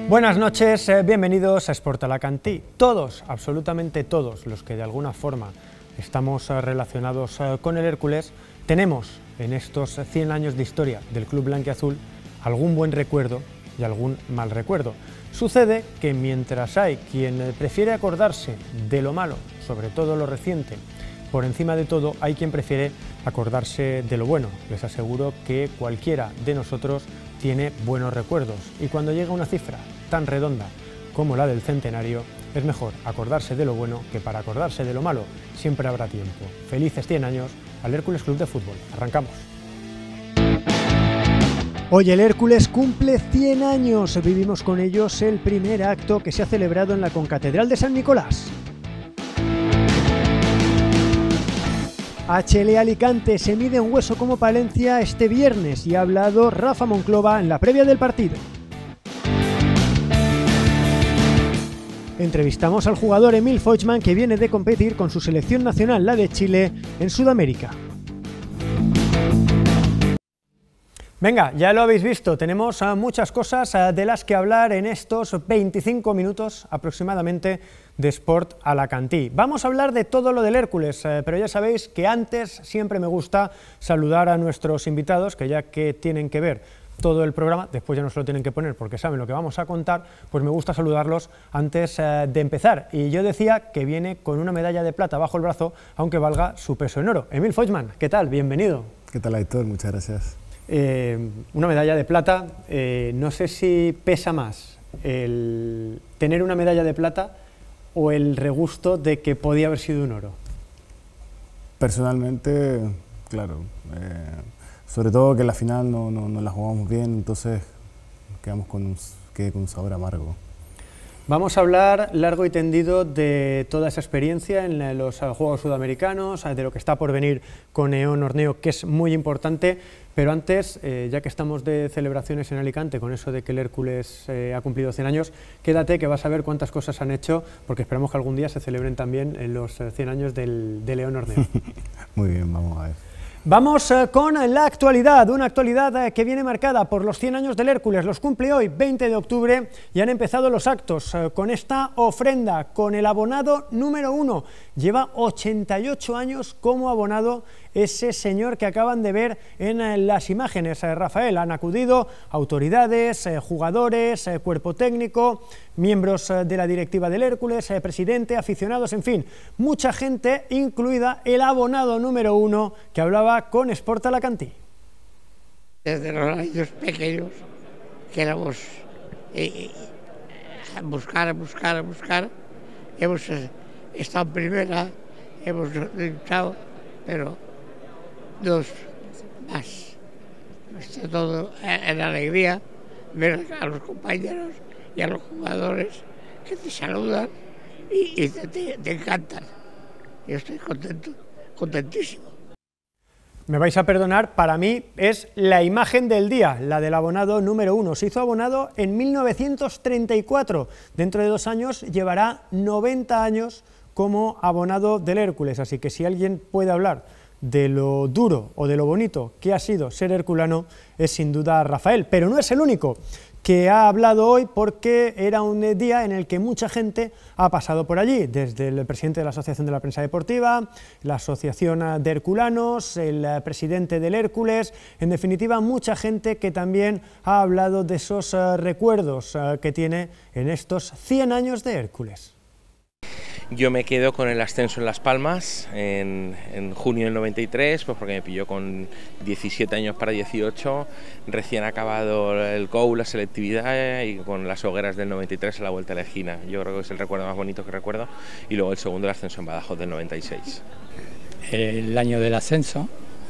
Buenas noches, bienvenidos a Sport Alacantí. Todos, absolutamente todos los que de alguna forma estamos relacionados con el Hércules, tenemos en estos 100 años de historia del Club Blanquiazul algún buen recuerdo y algún mal recuerdo. Sucede que mientras hay quien prefiere acordarse de lo malo, sobre todo lo reciente, por encima de todo hay quien prefiere acordarse de lo bueno. Les aseguro que cualquiera de nosotros tiene buenos recuerdos y cuando llega una cifra tan redonda como la del centenario, es mejor acordarse de lo bueno que para acordarse de lo malo siempre habrá tiempo. Felices 100 años al Hércules Club de Fútbol. Arrancamos. Hoy el Hércules cumple 100 años. Vivimos con ellos el primer acto que se ha celebrado en la Concatedral de San Nicolás. HL Alicante se mide un hueso como Palencia este viernes y ha hablado Rafa Monclova en la previa del partido. Entrevistamos al jugador Emil Foytman, que viene de competir con su selección nacional, la de Chile, en Sudamérica. Venga, ya lo habéis visto, tenemos muchas cosas de las que hablar en estos 25 minutos aproximadamente de Sport Alacantí. Vamos a hablar de todo lo del Hércules, pero ya sabéis que antes siempre me gusta saludar a nuestros invitados, que ya que tienen que ver todo el programa, después ya no se lo tienen que poner porque saben lo que vamos a contar, pues me gusta saludarlos antes de empezar. Y yo decía que viene con una medalla de plata bajo el brazo, aunque valga su peso en oro. Emil Foytman, ¿qué tal? Bienvenido. ¿Qué tal, Aitor? Muchas gracias. Una medalla de plata, no sé si pesa más el tener una medalla de plata o el regusto de que podía haber sido un oro. Personalmente, claro, sobre todo que en la final no la jugamos bien, entonces quedamos quedé con un sabor amargo. Vamos a hablar largo y tendido de toda esa experiencia en los Juegos Sudamericanos, de lo que está por venir con Eón Orneo, que es muy importante, pero antes, ya que estamos de celebraciones en Alicante, con eso de que el Hércules ha cumplido 100 años, quédate que vas a ver cuántas cosas han hecho, porque esperamos que algún día se celebren también en los 100 años del Eón Orneo. Muy bien, vamos a ver. Vamos con la actualidad, una actualidad que viene marcada por los 100 años del Hércules. Los cumple hoy, 20 de octubre, y han empezado los actos con esta ofrenda, con el abonado número 1. Lleva 88 años como abonado ese señor que acaban de ver en las imágenes. Rafael, han acudido autoridades, jugadores, cuerpo técnico, miembros de la directiva del Hércules, presidente, aficionados, en fin, mucha gente, incluida el abonado número 1 que hablaba con Sport Alacantí. Desde los años pequeños que éramos buscar, hemos estado en primera, hemos luchado, pero dos más. Está todo en alegría ver a los compañeros y a los jugadores que te saludan y te encantan. Yo estoy contento, contentísimo. Me vais a perdonar, para mí es la imagen del día, la del abonado número 1. Se hizo abonado en 1934. Dentro de 2 años llevará 90 años como abonado del Hércules. Así que si alguien puede hablar de lo duro o de lo bonito que ha sido ser herculano, es sin duda Rafael. Pero no es el único que ha hablado hoy, porque era un día en el que mucha gente ha pasado por allí, desde el presidente de la Asociación de la Prensa Deportiva, la Asociación de Herculanos, el presidente del Hércules, en definitiva mucha gente que también ha hablado de esos recuerdos que tiene en estos 100 años de Hércules. Yo me quedo con el ascenso en Las Palmas en junio del 93, pues porque me pilló con 17 años para 18, recién acabado el COU, la selectividad, y con las hogueras del 93 a la vuelta a la esquina. Yo creo que es el recuerdo más bonito que recuerdo, y luego el segundo, el ascenso en Badajoz del 96. El año del ascenso,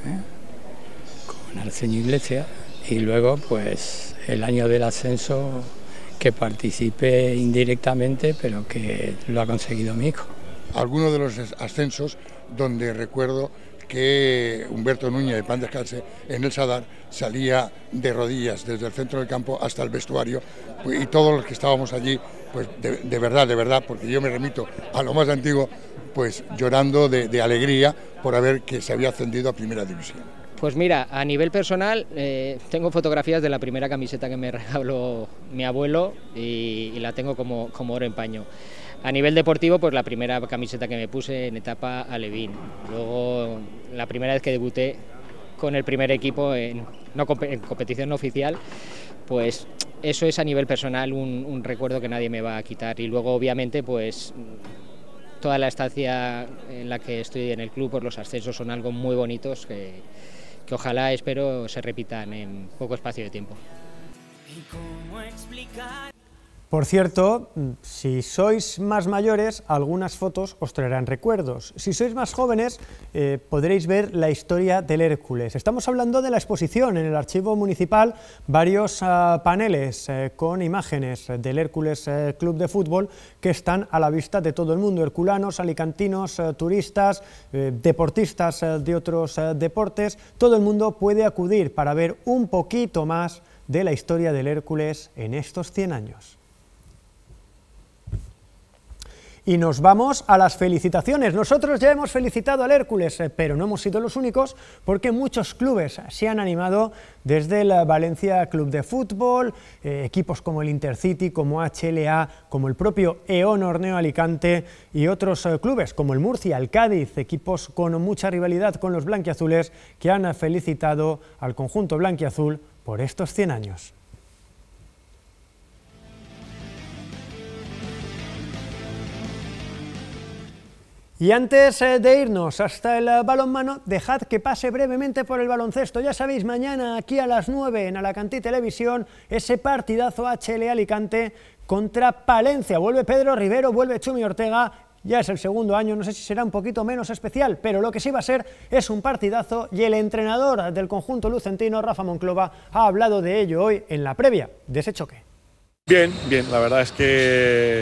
con Arsenio Iglesias, y luego pues el año del ascenso que participé indirectamente, pero que lo ha conseguido mi hijo. Algunos de los ascensos donde recuerdo que Humberto Núñez de Pan Descalce en el Sadar salía de rodillas desde el centro del campo hasta el vestuario, y todos los que estábamos allí, pues de verdad, porque yo me remito a lo más antiguo, pues llorando de alegría por haber que se había ascendido a Primera División. Pues mira, a nivel personal tengo fotografías de la primera camiseta que me regaló mi abuelo y la tengo como oro en paño. A nivel deportivo, pues la primera camiseta que me puse en etapa alevín. Luego, la primera vez que debuté con el primer equipo en competición oficial, pues eso es a nivel personal un recuerdo que nadie me va a quitar. Y luego, obviamente, pues toda la estancia en la que estoy en el club, pues los ascensos son algo muy bonitos que ojalá, espero, se repitan en poco espacio de tiempo. Por cierto, si sois más mayores, algunas fotos os traerán recuerdos. Si sois más jóvenes, podréis ver la historia del Hércules. Estamos hablando de la exposición en el Archivo Municipal, varios paneles con imágenes del Hércules Club de Fútbol que están a la vista de todo el mundo, herculanos, alicantinos, turistas, deportistas de otros deportes. Todo el mundo puede acudir para ver un poquito más de la historia del Hércules en estos 100 años. Y nos vamos a las felicitaciones. Nosotros ya hemos felicitado al Hércules, pero no hemos sido los únicos, porque muchos clubes se han animado, desde el Valencia Club de Fútbol, equipos como el Intercity, como HLA, como el propio EON Horneo Alicante y otros clubes como el Murcia, el Cádiz, equipos con mucha rivalidad con los blanquiazules, que han felicitado al conjunto blanquiazul por estos 100 años. Y antes de irnos hasta el balonmano, dejad que pase brevemente por el baloncesto. Ya sabéis, mañana aquí a las 9 en Alacantí Televisión, ese partidazo HL Alicante contra Palencia. Vuelve Pedro Rivero, vuelve Chumi Ortega, ya es el segundo año, no sé si será un poquito menos especial, pero lo que sí va a ser es un partidazo, y el entrenador del conjunto lucentino, Rafa Monclova, ha hablado de ello hoy en la previa de ese choque. Bien, la verdad es que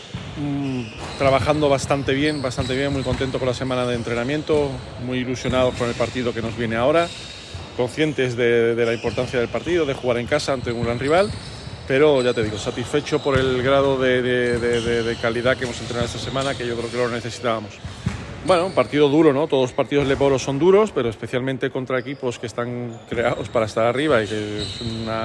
trabajando bastante bien, muy contento con la semana de entrenamiento, muy ilusionados con el partido que nos viene ahora, conscientes de la importancia del partido, de jugar en casa ante un gran rival, pero ya te digo, satisfecho por el grado de calidad que hemos entrenado esta semana, que yo creo que lo necesitábamos. Bueno, un partido duro, ¿no? Todos los partidos de Leboro son duros, pero especialmente contra equipos que están creados para estar arriba y que es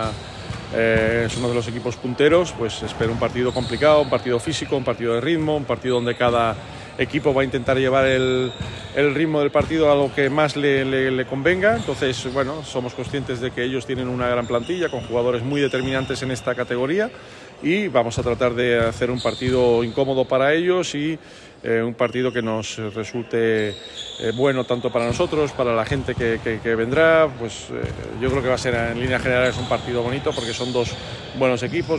uno de los equipos punteros. Pues espero un partido complicado, un partido físico, un partido de ritmo, un partido donde cada equipo va a intentar llevar el ritmo del partido a lo que más le convenga. Entonces, bueno, somos conscientes de que ellos tienen una gran plantilla con jugadores muy determinantes en esta categoría, y vamos a tratar de hacer un partido incómodo para ellos y un partido que nos resulte bueno tanto para nosotros, para la gente que vendrá. Pues yo creo que va a ser, en líneas generales, un partido bonito porque son dos buenos equipos.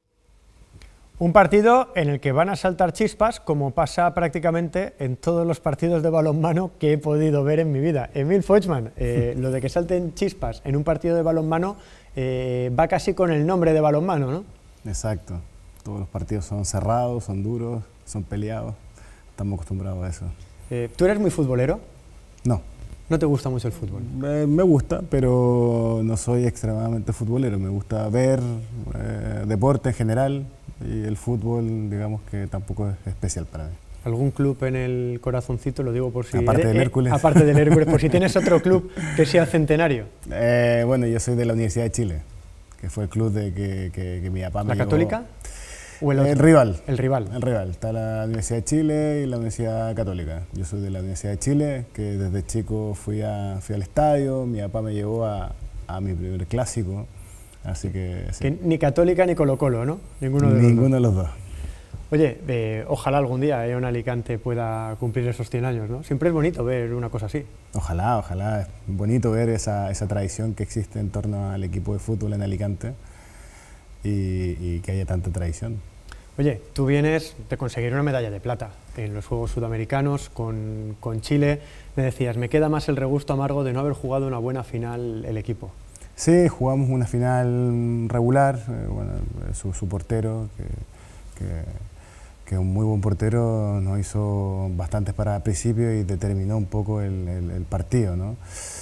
Un partido en el que van a saltar chispas, como pasa prácticamente en todos los partidos de balonmano que he podido ver en mi vida. Emil Fochman, lo de que salten chispas en un partido de balonmano va casi con el nombre de balonmano, ¿no? Exacto. Todos los partidos son cerrados, son duros, son peleados. Estamos acostumbrados a eso. ¿Tú eres muy futbolero? No. ¿No te gusta mucho el fútbol? Me gusta, pero no soy extremadamente futbolero. Me gusta ver deporte en general, y el fútbol, digamos que tampoco es especial para mí. ¿Algún club en el corazoncito? Lo digo por si... Aparte del Hércules. Aparte del Hércules, por si tienes otro club que sea centenario. Bueno, yo soy de la Universidad de Chile, que fue el club que mi papá me ¿La llevó. Católica? ¿O el rival. El rival. El rival. Está la Universidad de Chile y la Universidad Católica. Yo soy de la Universidad de Chile, que desde chico fui al estadio. Mi papá me llevó a mi primer clásico. Así que, sí. Que ni Católica ni Colo-Colo, ¿no? Ninguno de los dos. Oye, ojalá algún día EON Alicante pueda cumplir esos 100 años, ¿no? Siempre es bonito ver una cosa así. Ojalá. Es bonito ver esa tradición que existe en torno al equipo de fútbol en Alicante y que haya tanta tradición. Oye, tú vienes de conseguir una medalla de plata en los Juegos Sudamericanos con Chile. Me decías, me queda más el regusto amargo de no haber jugado una buena final el equipo. Sí, jugamos una final regular. Bueno, su portero, que es un muy buen portero, nos hizo bastantes para el principio y determinó un poco el partido, ¿no?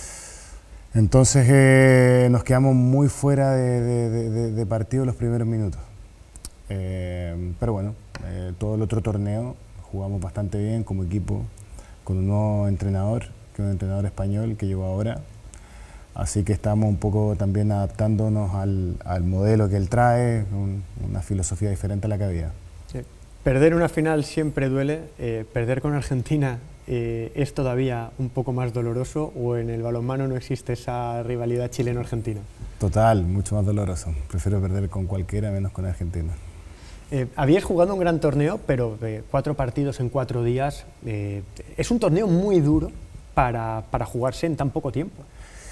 Entonces nos quedamos muy fuera de partido los primeros minutos. Pero bueno, todo el otro torneo jugamos bastante bien como equipo, con un nuevo entrenador, que es un entrenador español que llegó ahora. Así que estamos un poco también adaptándonos al modelo que él trae, una filosofía diferente a la que había. Sí. Perder una final siempre duele, perder con Argentina es todavía un poco más doloroso, o en el balonmano no existe esa rivalidad chileno-argentina. Total, mucho más doloroso. Prefiero perder con cualquiera menos con Argentina. Habías jugado un gran torneo, pero 4 partidos en 4 días. Es un torneo muy duro para jugarse en tan poco tiempo.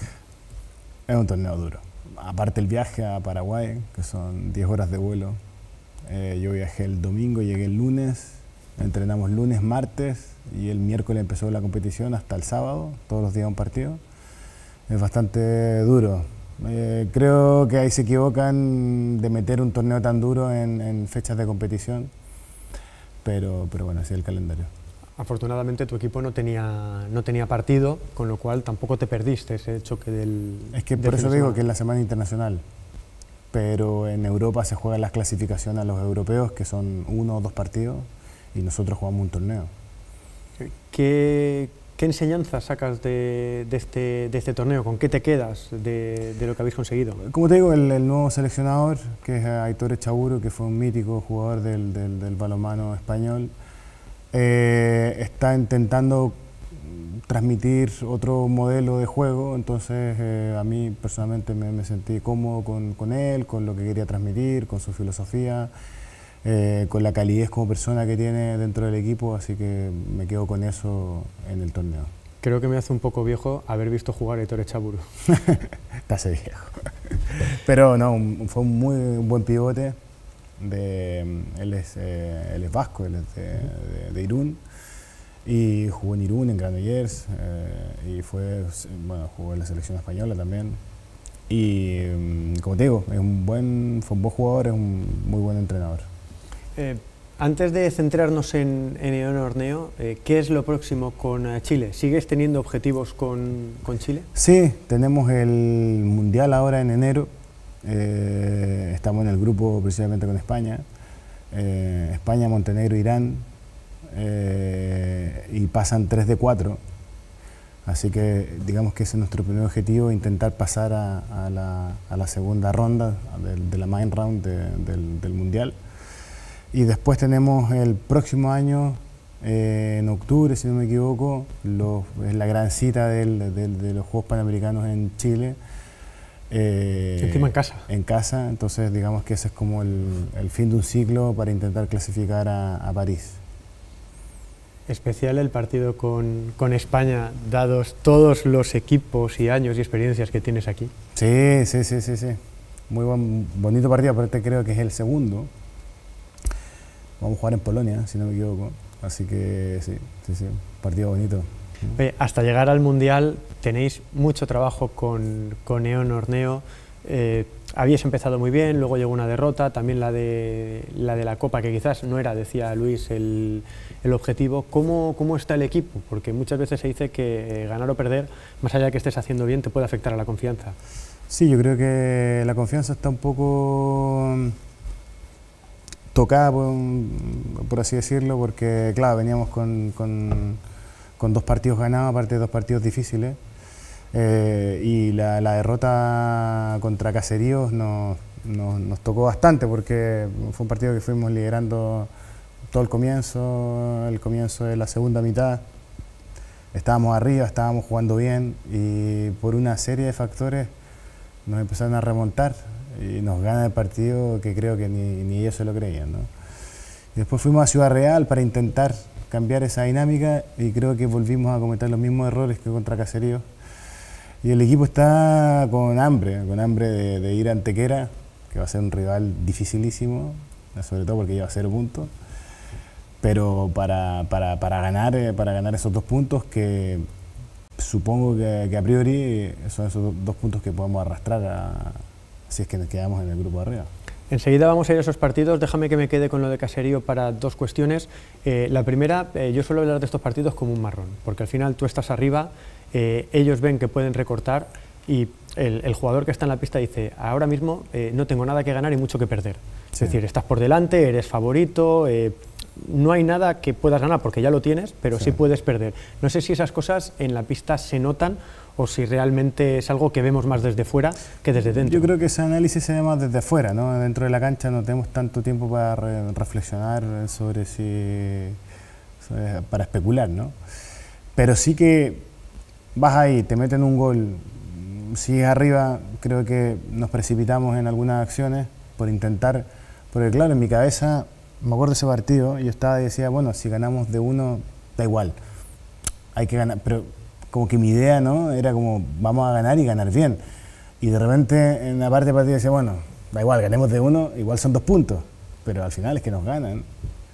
Es un torneo duro. Aparte el viaje a Paraguay, que son 10 horas de vuelo. Yo viajé el domingo, llegué el lunes, entrenamos lunes, martes y el miércoles empezó la competición hasta el sábado, todos los días un partido. Es bastante duro. Creo que ahí se equivocan de meter un torneo tan duro en fechas de competición, pero bueno, así es el calendario. Afortunadamente tu equipo no tenía partido, con lo cual tampoco te perdiste ese choque del... Es que por eso digo que es la semana internacional, pero en Europa se juegan las clasificaciones a los europeos, que son 1 o 2 partidos, y nosotros jugamos un torneo. ¿Qué enseñanzas sacas de este torneo? ¿Con qué te quedas de lo que habéis conseguido? Como te digo, el nuevo seleccionador, que es Aitor Echaburu, que fue un mítico jugador del balonmano español, está intentando transmitir otro modelo de juego, entonces a mí personalmente me sentí cómodo con él, con lo que quería transmitir, con su filosofía, con la calidez como persona que tiene dentro del equipo, así que me quedo con eso en el torneo. Creo que me hace un poco viejo haber visto jugar a Aitor Echaburu. Te hace viejo. Pero no, fue un muy buen pivote. Él es vasco, él es de Irún, y jugó en Irún, en Granollers, y jugó en la selección española también. Y como te digo, fue un buen jugador, es un muy buen entrenador. Antes de centrarnos en Eon Horneo, ¿qué es lo próximo con Chile? ¿Sigues teniendo objetivos con Chile? Sí, tenemos el Mundial ahora en enero. Estamos en el grupo precisamente con España, España, Montenegro, Irán, y pasan 3 de 4, así que digamos que ese es nuestro primer objetivo, intentar pasar a la segunda ronda de la main round del Mundial. Y después tenemos el próximo año, en octubre si no me equivoco, es la gran cita de los Juegos Panamericanos en Chile. Encima en casa. En casa, entonces digamos que ese es como el fin de un ciclo para intentar clasificar a París. Especial el partido con España, dados todos los equipos y años y experiencias que tienes aquí. Sí. Muy bonito partido, aparte creo que es el segundo. Vamos a jugar en Polonia, si no me equivoco. Así que sí, partido bonito. Hasta llegar al Mundial tenéis mucho trabajo con Eon Horneo. Habíais empezado muy bien, luego llegó una derrota, también la de la Copa, que quizás no era, decía Luis, el objetivo. ¿Cómo está el equipo? Porque muchas veces se dice que ganar o perder, más allá de que estés haciendo bien, te puede afectar a la confianza. Sí, yo creo que la confianza está un poco tocada, por así decirlo, porque claro, veníamos con 2 partidos ganados, aparte de 2 partidos difíciles, y la derrota contra Caseríos nos tocó bastante, porque fue un partido que fuimos liderando todo el comienzo de la segunda mitad. Estábamos arriba, estábamos jugando bien, y por una serie de factores nos empezaron a remontar y nos gana el partido que creo que ni ellos se lo creían, ¿no? Y después fuimos a Ciudad Real para intentar cambiar esa dinámica, y creo que volvimos a cometer los mismos errores que contra Caseríos. Y el equipo está con hambre de ir a Antequera, que va a ser un rival dificilísimo, sobre todo porque lleva 0 puntos, pero para ganar esos 2 puntos, que supongo que a priori son esos 2 puntos que podemos arrastrar si es que nos quedamos en el grupo de arriba. Enseguida vamos a ir a esos partidos. Déjame que me quede con lo de Caserío para 2 cuestiones. La primera, yo suelo hablar de estos partidos como un marrón, porque al final tú estás arriba, ellos ven que pueden recortar, y el jugador que está en la pista dice: ahora mismo no tengo nada que ganar y mucho que perder. Sí. Es decir, estás por delante, eres favorito, no hay nada que puedas ganar porque ya lo tienes, pero sí puedes perder. No sé si esas cosas en la pista se notan o si realmente es algo que vemos más desde fuera que desde dentro. Yo creo que ese análisis se ve más desde afuera, ¿no? Dentro de la cancha no tenemos tanto tiempo para reflexionar sobre para especular, ¿no? Pero sí que vas ahí, te meten un gol, sigues arriba, creo que nos precipitamos en algunas acciones por intentar, porque claro, en mi cabeza, me acuerdo de ese partido, yo estaba y decía, bueno, si ganamos de 1, da igual, hay que ganar, pero como que mi idea, ¿no? Era como, vamos a ganar y ganar bien. Y de repente, en la parte del partido decía, bueno, da igual, ganemos de 1, igual son 2 puntos, pero al final es que nos ganan.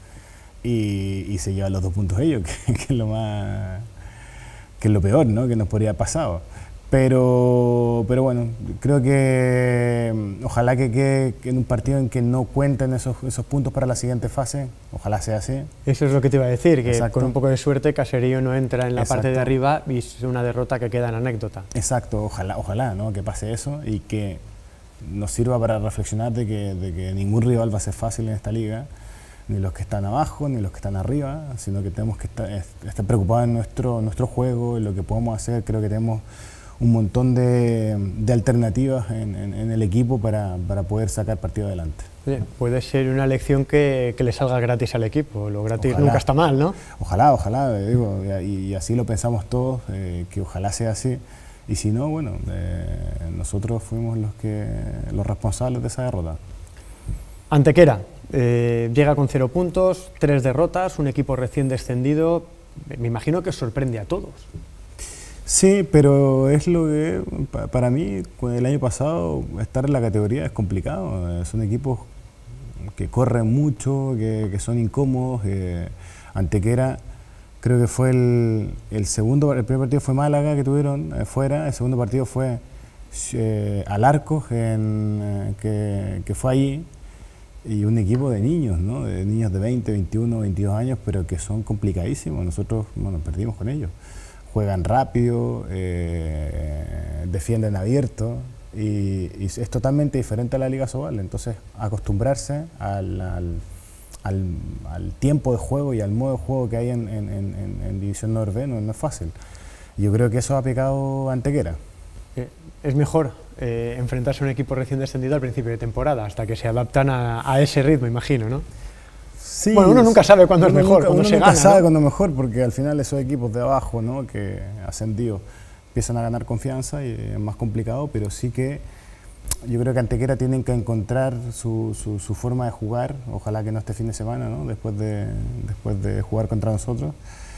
Y se llevan los 2 puntos ellos, que es lo más, que es lo peor, ¿no? Que nos podría haber pasado. Pero bueno, creo que ojalá que en un partido en que no cuenten esos puntos para la siguiente fase, ojalá sea así. Eso es lo que te iba a decir, que Exacto. con un poco de suerte Caserío no entra en la Exacto. parte de arriba y es una derrota que queda en anécdota. Exacto, ojalá, ¿no? Que pase eso y que nos sirva para reflexionar de que ningún rival va a ser fácil en esta liga, ni los que están abajo, ni los que están arriba, sino que tenemos que estar preocupados en nuestro juego, en lo que podemos hacer. Creo que tenemos un montón de alternativas en el equipo para poder sacar partido adelante. Oye, puede ser una lección que le salga gratis al equipo, lo gratis Ojalá. nunca está mal, ¿no? Ojalá, digo, y así lo pensamos todos, que ojalá sea así, y si no, bueno, nosotros fuimos los responsables de esa derrota. Antequera, llega con 0 puntos, 3 derrotas, un equipo recién descendido, me imagino que os sorprende a todos. Sí, pero es lo que, para mí, el año pasado, estar en la categoría es complicado. Son equipos que corren mucho, que son incómodos. Antequera, creo que fue el primer partido fue Málaga, que tuvieron fuera, el segundo partido fue al Arcos, que fue allí, y un equipo de niños, ¿no? De niños de 20, 21, 22 años, pero que son complicadísimos. Nosotros, bueno, perdimos con ellos. Juegan rápido, defienden abierto y es totalmente diferente a la Liga Sobal. Entonces, acostumbrarse al tiempo de juego y al modo de juego que hay en División Norte no es fácil. Yo creo que eso ha pecado a Antequera. Es mejor enfrentarse a un equipo recién descendido al principio de temporada, hasta que se adaptan a ese ritmo, imagino, ¿no? Sí, bueno, uno nunca sabe cuándo es mejor, cuando se gana, nunca sabe ¿no? cuándo es mejor, porque al final esos equipos de abajo, ¿no? Que ascendidos empiezan a ganar confianza y es más complicado, pero sí que yo creo que Antequera tienen que encontrar su forma de jugar, ojalá que no este fin de semana, ¿no? Después de jugar contra nosotros,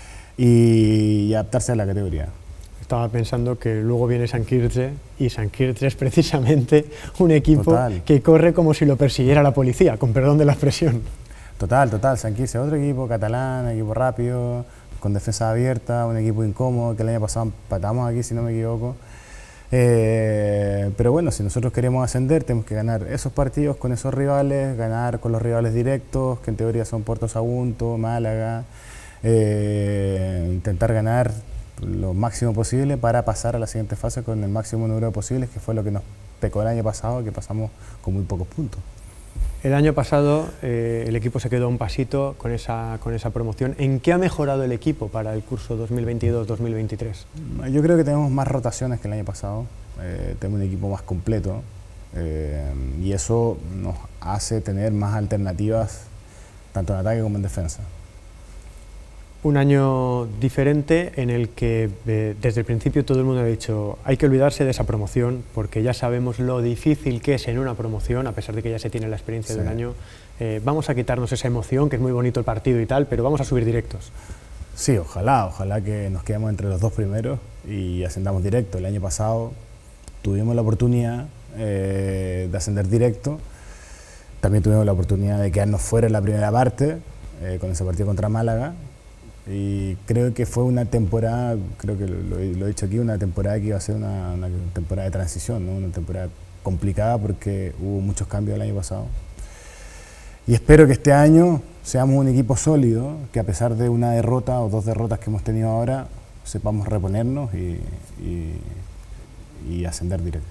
y adaptarse a la categoría. Estaba pensando que luego viene San Quirze, y San Quirze es precisamente un equipo Total. que corre como si lo persiguiera la policía, con perdón de la expresión. Total, San Quirze, otro equipo catalán, equipo rápido, con defensa abierta, un equipo incómodo, que el año pasado empatamos aquí, si no me equivoco. Pero bueno, si nosotros queremos ascender, tenemos que ganar esos partidos con esos rivales, ganar con los rivales directos, que en teoría son Puerto Sagunto, Málaga, intentar ganar lo máximo posible para pasar a la siguiente fase con el máximo número de posibles, que fue lo que nos pecó el año pasado, que pasamos con muy pocos puntos. El año pasado el equipo se quedó a un pasito con esa promoción. ¿En qué ha mejorado el equipo para el curso 2022-2023? Yo creo que tenemos más rotaciones que el año pasado, tenemos un equipo más completo y eso nos hace tener más alternativas tanto en ataque como en defensa. Un año diferente en el que desde el principio todo el mundo ha dicho hay que olvidarse de esa promoción porque ya sabemos lo difícil que es en una promoción, a pesar de que ya se tiene la experiencia de un año. Vamos a quitarnos esa emoción, que es muy bonito el partido y tal, pero vamos a subir directos. Sí, ojalá que nos quedemos entre los 2 primeros y ascendamos directo. El año pasado tuvimos la oportunidad de ascender directo, también tuvimos la oportunidad de quedarnos fuera en la primera parte con ese partido contra Málaga. Y creo que fue una temporada, creo que lo he dicho aquí, una temporada que iba a ser una temporada de transición, ¿no? Una temporada complicada porque hubo muchos cambios el año pasado. Y espero que este año seamos un equipo sólido, que a pesar de una derrota o 2 derrotas que hemos tenido ahora, sepamos reponernos y ascender directo.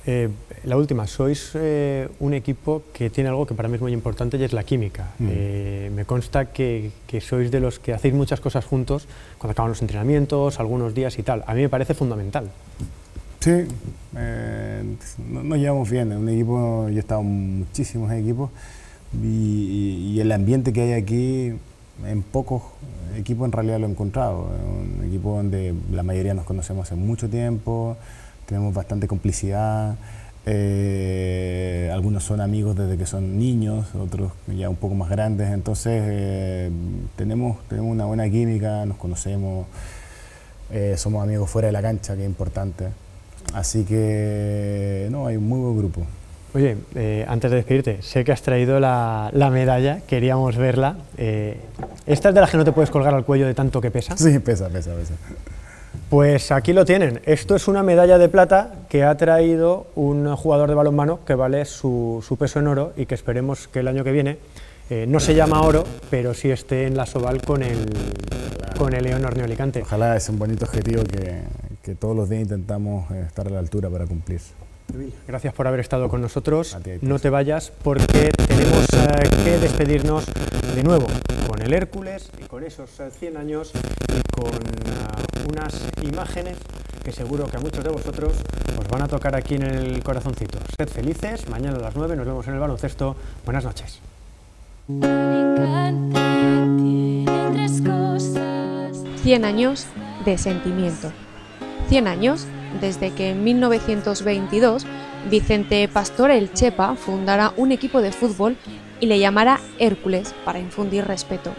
La última, sois un equipo que tiene algo que para mí es muy importante y es la química. Me consta que sois de los que hacéis muchas cosas juntos cuando acaban los entrenamientos, algunos días y tal. A mí me parece fundamental. Sí, nos llevamos bien. En un equipo, yo he estado en muchísimos equipos y el ambiente que hay aquí, en pocos equipos en realidad lo he encontrado. Un equipo donde la mayoría nos conocemos hace mucho tiempo, tenemos bastante complicidad, algunos son amigos desde que son niños, otros ya un poco más grandes, entonces tenemos una buena química, nos conocemos, somos amigos fuera de la cancha, que es importante. Así que, no, hay un muy buen grupo. Oye, antes de despedirte, sé que has traído la medalla, queríamos verla. ¿Esta es de las que no te puedes colgar al cuello de tanto que pesa? Sí, pesa. Pues aquí lo tienen. Esto es una medalla de plata que ha traído un jugador de balonmano que vale su peso en oro y que esperemos que el año que viene no se llama oro, pero sí esté en la Soval con el León Horneo Alicante. Ojalá, es un bonito objetivo que todos los días intentamos estar a la altura para cumplir. Gracias por haber estado con nosotros. A ti, no te vayas porque tenemos que despedirnos de nuevo con el Hércules y con esos 100 años y con unas imágenes que seguro que a muchos de vosotros os van a tocar aquí en el corazoncito. Sed felices, mañana a las 9 nos vemos en el baloncesto. Buenas noches. 100 años de sentimiento. 100 años desde que en 1922 Vicente Pastor el Chepa fundara un equipo de fútbol y le llamara Hércules para infundir respeto.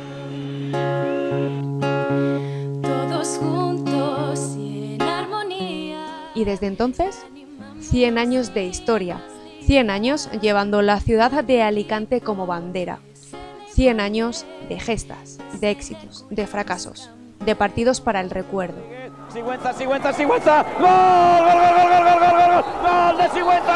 Todos juntos y en armonía. Y desde entonces, 100 años de historia, 100 años llevando la ciudad de Alicante como bandera, 100 años de gestas, de éxitos, de fracasos, de partidos para el recuerdo. Sigüenza, ¡gol, gol de Sigüenza!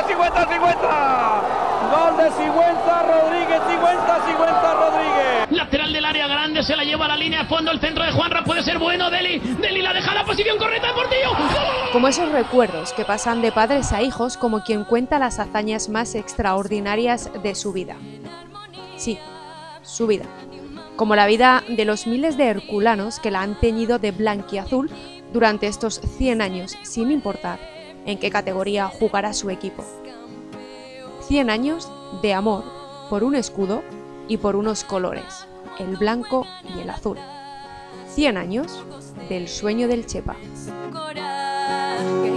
¡Gol de Sigüenza Rodríguez! ¡Sigüenza Rodríguez! Lateral del área grande, se la lleva a la línea de fondo, el centro de Juanra puede ser bueno, Deli la deja a la posición correcta de Portillo. Como esos recuerdos que pasan de padres a hijos como quien cuenta las hazañas más extraordinarias de su vida. Sí, su vida. Como la vida de los miles de herculanos que la han teñido de blanquiazul durante estos 100 años, sin importar en qué categoría jugará su equipo. 100 años de amor por un escudo y por unos colores, el blanco y el azul. 100 años del sueño del Chepa. Coraje.